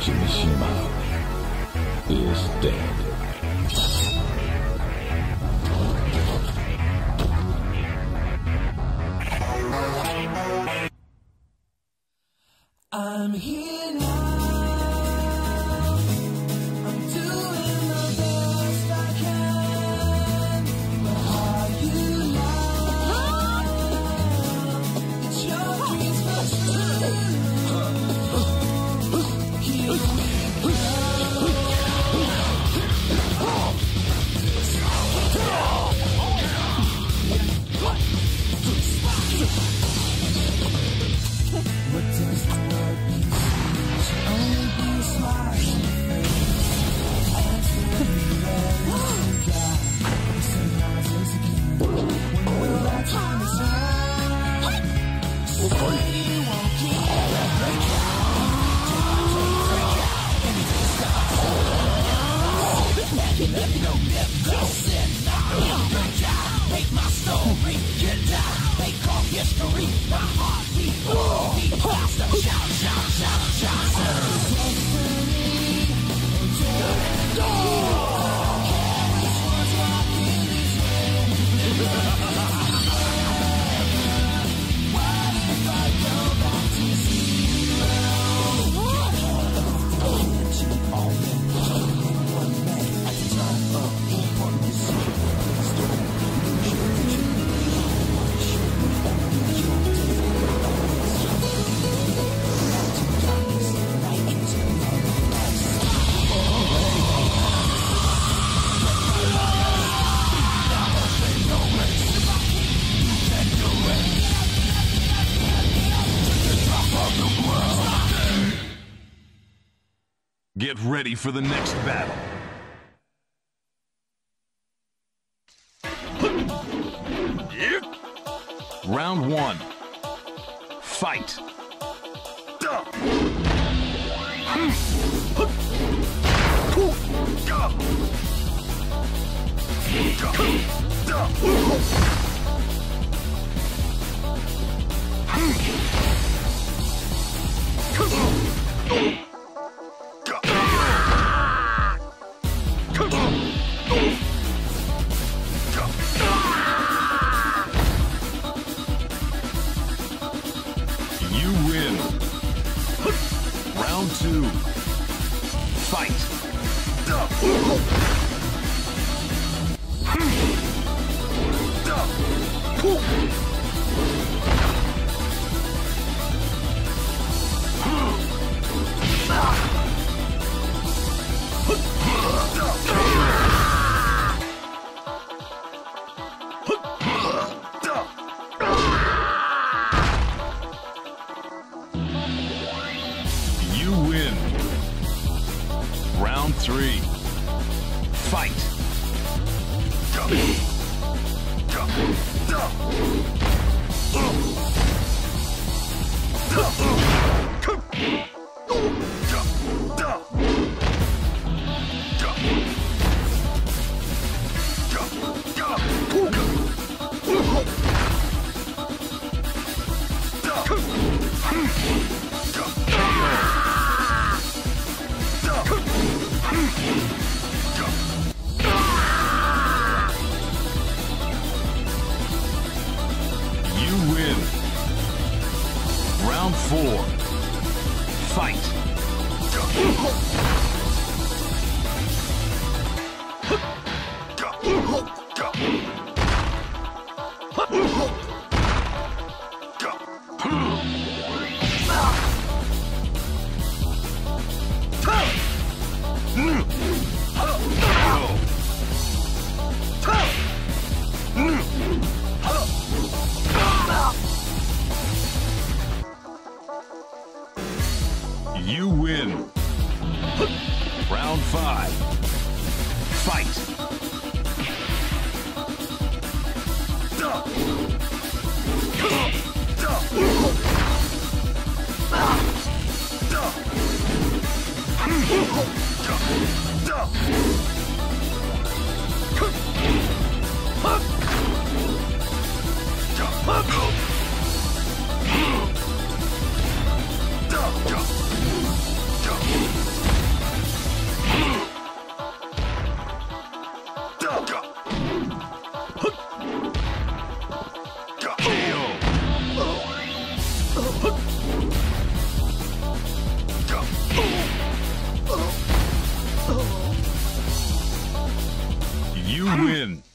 Kimishima is dead. I'm here now. I'm doing the best I can. But are you now? It's your dreams for true. Here we go. What does the world mean? Should only be a smile on your face. Answer me, where is the guy? The sunrises again. When will our time is right? Say you won't give up. Anything stops. Never know, never said make my story get down. Make all history. My heart beat faster. Shout, shout, shout, shout. What if I go back to zero? All men, one man at the time of one decision. Get ready for the next battle. Round 1. Fight. You win. Round 2. Fight. You win. Round 3. Fight. You win. Round 4. Fight. You win. Round 5. Fight. You win.